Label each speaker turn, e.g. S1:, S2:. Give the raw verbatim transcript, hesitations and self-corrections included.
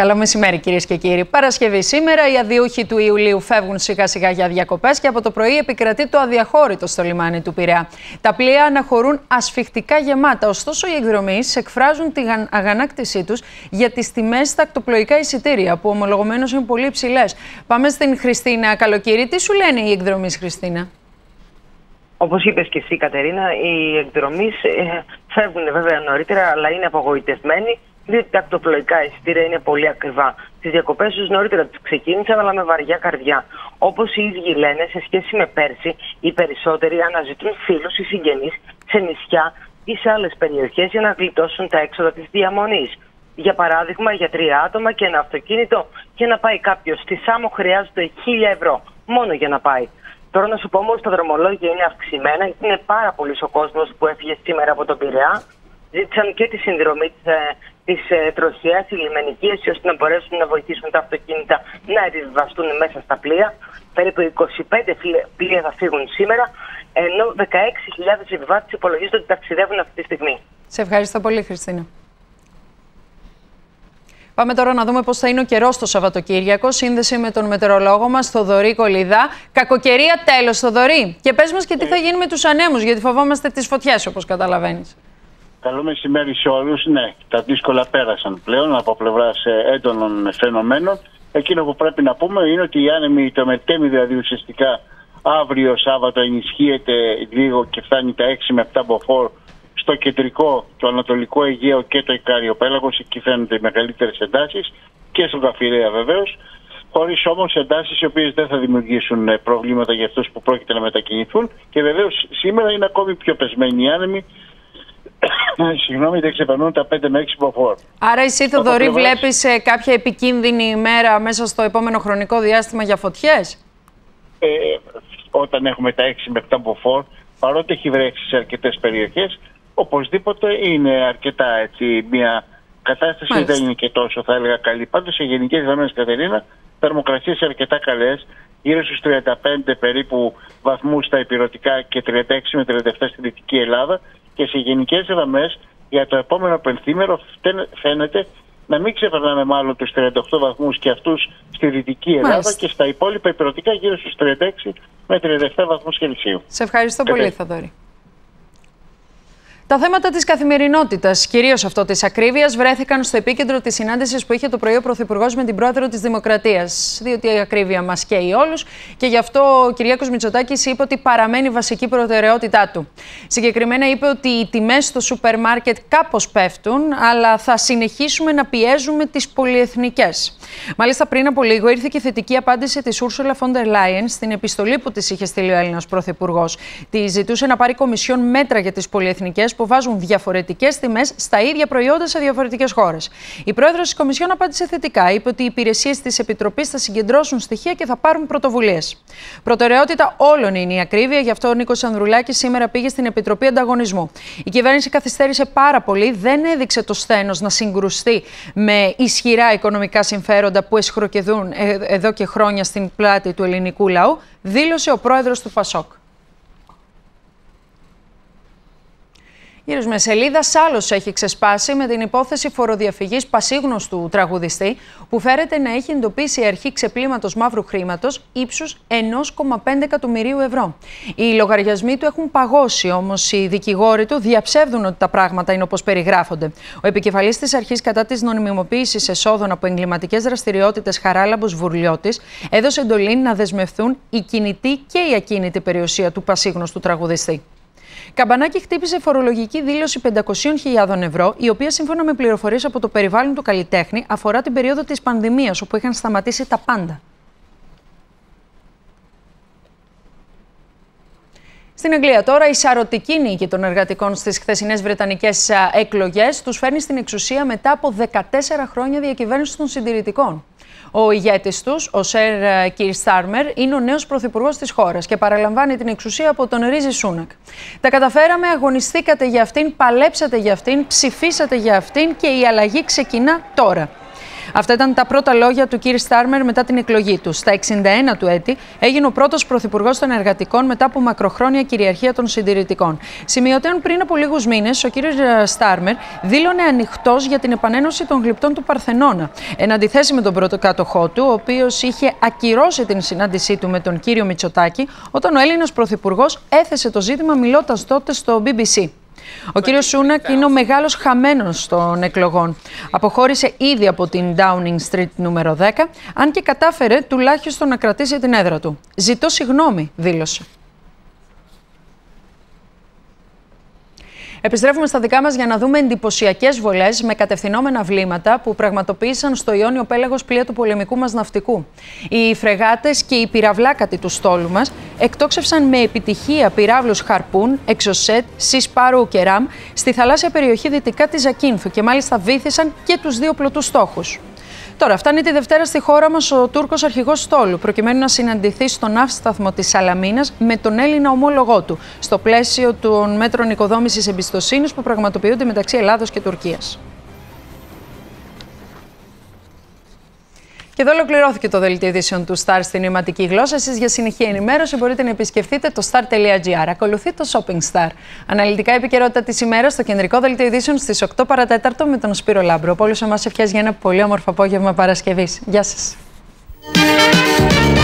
S1: Καλό μεσημέρι, κυρίες και κύριοι. Παρασκευή σήμερα, οι αδιούχοι του Ιουλίου φεύγουν σιγά-σιγά για διακοπές και από το πρωί επικρατεί το αδιαχώρητο στο λιμάνι του Πειραιά. Τα πλοία αναχωρούν ασφιχτικά γεμάτα, ωστόσο οι εκδρομείς εκφράζουν την αγανάκτησή τους για τις τιμές στα ακτοπλοϊκά εισιτήρια, που ομολογουμένως είναι πολύ υψηλές. Πάμε στην Χριστίνα Καλοκύρη. Τι σου λένε οι εκδρομείς, Χριστίνα?
S2: Όπως είπες και εσύ, Κατερίνα, οι εκδρομείς ε, φεύγουν βέβαια νωρίτερα, αλλά είναι απογοητευμένοι, διότι τα ακτοπλοϊκά εισιτήρια είναι πολύ ακριβά. Τις διακοπές τους νωρίτερα τις ξεκίνησαν, αλλά με βαριά καρδιά. Όπως οι ίδιοι λένε, σε σχέση με πέρσι, οι περισσότεροι αναζητούν φίλους ή συγγενείς σε νησιά ή σε άλλες περιοχές για να γλιτώσουν τα έξοδα της διαμονής. Για παράδειγμα, για τρία άτομα και ένα αυτοκίνητο, και να πάει κάποιος στη Σάμο χρειάζεται χίλια ευρώ μόνο για να πάει. Τώρα να σου πω όμως, τα δρομολόγια είναι αυξημένα, είναι πάρα πολύς ο κόσμος που έφυγε σήμερα από τον Πειραιά. Ζήτησαν και τη συνδρομή της, της ε, τροχιάς, οι λιμενικοί, ώστε να μπορέσουν να βοηθήσουν τα αυτοκίνητα να επιβιβαστούν μέσα στα πλοία. Περίπου είκοσι πέντε πλοία θα φύγουν σήμερα, ενώ δεκαέξι χιλιάδες επιβάτες υπολογίζονται ότι ταξιδεύουν αυτή τη στιγμή. Σε
S1: ευχαριστώ πολύ, Χριστίνα. Πάμε τώρα να δούμε πώς θα είναι ο καιρός το Σαββατοκύριακο. Σύνδεση με τον μετεωρολόγο μας, Θοδωρή Κολιδά. Κακοκαιρία τέλος, Θοδωρή. Και πες μας και τι θα γίνει με τους ανέμους, γιατί φοβόμαστε τις φωτιές, όπως καταλαβαίνεις.
S3: Καλό μεσημέρι σε όλους. Ναι, τα δύσκολα πέρασαν πλέον από πλευράς έντονων φαινομένων. Εκείνο που πρέπει να πούμε είναι ότι οι άνεμοι, το μετέμι δηλαδή ουσιαστικά αύριο Σάββατο ενισχύεται λίγο και φτάνει τα έξι με επτά μποφόρ στο κεντρικό, το ανατολικό Αιγαίο και το Ικάριο Πέλαγος. Εκεί φαίνονται οι μεγαλύτερες εντάσεις, και στο Γαφυραία βεβαίως. Χωρίς όμως εντάσεις οι οποίες δεν θα δημιουργήσουν προβλήματα για αυτούς που πρόκειται να μετακινηθούν. Και βεβαίως σήμερα είναι ακόμη πιο πεσμένοι οι άνεμοι. Συγγνώμη, δεν ξεπερνούν τα πέντε με έξι μποφόρ.
S1: Άρα εσύ, Θοδωρή, βλέπεις κάποια επικίνδυνη ημέρα μέσα στο επόμενο χρονικό διάστημα για φωτιές?
S3: Ε, όταν έχουμε τα έξι με επτά μποφόρ, παρότι έχει βρέξει σε αρκετές περιοχές, οπωσδήποτε είναι αρκετά έτσι, μια κατάσταση. Μάλιστα. Δεν είναι και τόσο, θα έλεγα, καλή. Πάντως σε γενικές γραμμές, Κατερίνα, θερμοκρασίες αρκετά καλές, γύρω στους τριάντα πέντε περίπου βαθμούς στα ηπειρωτικά και τριάντα έξι με τριάντα επτά στη Δυτική Ελλάδα. Και σε γενικές γραμμές για το επόμενο πενθήμερο φαίνεται να μην ξεπερνάμε μάλλον τους τριάντα οκτώ βαθμούς και αυτούς στη Δυτική Ελλάδα. Μάλιστα. Και στα υπόλοιπα ηπειρωτικά γύρω στους τριάντα έξι με τριάντα επτά βαθμούς Κελσίου.
S1: Σε ευχαριστώ πολύ, Θοδωρή. Τα θέματα της καθημερινότητας, κυρίως αυτό της ακρίβειας, βρέθηκαν στο επίκεντρο της συνάντησης που είχε το πρωί ο Πρωθυπουργός με την Πρόεδρο της Δημοκρατίας. Διότι η ακρίβεια μας καίει όλους και γι' αυτό ο Κυριάκος Μητσοτάκης είπε ότι παραμένει βασική προτεραιότητά του. Συγκεκριμένα είπε ότι οι τιμές στο σούπερ μάρκετ κάπως πέφτουν, αλλά θα συνεχίσουμε να πιέζουμε τις πολυεθνικές. Μάλιστα, πριν από λίγο ήρθε και θετική απάντηση της Ursula von der Leyen στην επιστολή που της είχε στείλει ο Έλληνας Πρωθυπουργός. Τη ζητούσε να πάρει κομισιόν μέτρα για τις πολυεθνικές που βάζουν διαφορετικές τιμές στα ίδια προϊόντα σε διαφορετικές χώρες. Η πρόεδρος της Κομισιόν απάντησε θετικά. Είπε ότι οι υπηρεσίες της Επιτροπής θα συγκεντρώσουν στοιχεία και θα πάρουν πρωτοβουλίες. Προτεραιότητα όλων είναι η ακρίβεια, γι' αυτό ο Νίκος Ανδρουλάκης σήμερα πήγε στην Επιτροπή Ανταγωνισμού. Η κυβέρνηση καθυστέρησε πάρα πολύ, δεν έδειξε το σθένος να συγκρουστεί με ισχυρά οικονομικά συμφέροντα που εσχροκεδούν εδώ και χρόνια στην πλάτη του ελληνικού λαού, δήλωσε ο πρόεδρος του Πασόκ. Γύρω με σελίδας άλλος έχει ξεσπάσει με την υπόθεση φοροδιαφυγής πασίγνωστου τραγουδιστή, που φέρεται να έχει εντοπίσει η αρχή ξεπλήματος μαύρου χρήματος ύψους ενός κόμμα πέντε εκατομμυρίου ευρώ. Οι λογαριασμοί του έχουν παγώσει, όμως οι δικηγόροι του διαψεύδουν ότι τα πράγματα είναι όπως περιγράφονται. Ο επικεφαλής της αρχής κατά της νομιμοποίησης εσόδων από εγκληματικές δραστηριότητες, Χαράλαμπος Βουρλιώτης, έδωσε εντολή να δεσμευθούν η κινητή και η ακίνητη περιουσία του πασίγνωστου τραγουδιστή. Καμπανάκι χτύπησε φορολογική δήλωση πεντακόσιες χιλιάδες ευρώ, η οποία σύμφωνα με πληροφορίες από το περιβάλλον του καλλιτέχνη αφορά την περίοδο της πανδημίας, όπου είχαν σταματήσει τα πάντα. Στην Αγγλία τώρα, η σαρωτική νίκη των εργατικών στις χθεσινές βρετανικές εκλογές τους φέρνει στην εξουσία μετά από δεκατέσσερα χρόνια διακυβέρνησης των συντηρητικών. Ο ηγέτης τους, ο Σερ Κίρ Στάρμερ, είναι ο νέος πρωθυπουργός της χώρας και παραλαμβάνει την εξουσία από τον Ρίζι Σούνακ. Τα καταφέραμε, αγωνιστήκατε για αυτήν, παλέψατε για αυτήν, ψηφίσατε για αυτήν και η αλλαγή ξεκινά τώρα. Αυτά ήταν τα πρώτα λόγια του Κίρ Στάρμερ μετά την εκλογή του. Στα εξήντα ένα του έτη έγινε ο πρώτος πρωθυπουργός των εργατικών μετά από μακροχρόνια κυριαρχία των συντηρητικών. Σημειωτέων πριν από λίγους μήνες, ο Κίρ Στάρμερ δήλωνε ανοιχτός για την επανένωση των γλυπτών του Παρθενώνα. Εν αντιθέσει με τον πρωτοκάτοχό του, ο οποίος είχε ακυρώσει την συνάντησή του με τον κύριο Μητσοτάκη, όταν ο Έλληνας πρωθυπουργός έθεσε το ζήτημα μιλώντας τότε στο μπι μπι σι. Ο κύριος Σούνακ είναι ο μεγάλος χαμένος των εκλογών. Αποχώρησε ήδη από την Downing Street νούμερο δέκα, αν και κατάφερε τουλάχιστον να κρατήσει την έδρα του. «Ζητώ συγγνώμη», δήλωσε. Επιστρέφουμε στα δικά μας για να δούμε εντυπωσιακές βολές με κατευθυνόμενα βλήματα που πραγματοποίησαν στο Ιόνιο Πέλαγος πλοία του πολεμικού μας ναυτικού. Οι φρεγάτες και οι πυραυλάκατοι του στόλου μας εκτόξευσαν με επιτυχία πυράβλους Χαρπούν, Εξοσέτ, Σισπάρου και Ραμ στη θαλάσσια περιοχή δυτικά της Ζακίνθου και μάλιστα βύθισαν και τους δύο πλωτούς στόχους. Τώρα, φτάνει τη Δευτέρα στη χώρα μας ο Τούρκος αρχηγός στόλου, προκειμένου να συναντηθεί στον ναύσταθμο της Σαλαμίνας με τον Έλληνα ομόλογό του, στο πλαίσιο των μέτρων οικοδόμησης εμπιστοσύνης που πραγματοποιούνται μεταξύ Ελλάδος και Τουρκίας. Και εδώ ολοκληρώθηκε το δελτίο ειδήσεων του Star στην νοηματική γλώσσα. Εσείς για συνεχή ενημέρωση μπορείτε να επισκεφτείτε το star τελεία gr. Ακολουθεί το Shopping Star. Αναλυτικά επικαιρότητα της ημέρας στο κεντρικό δελτίο ειδήσεων στις οκτώ παρά τέταρτο με τον Σπύρο Λάμπρο. Από όλους εμάς ευχές για ένα πολύ όμορφο απόγευμα Παρασκευής. Γεια σας.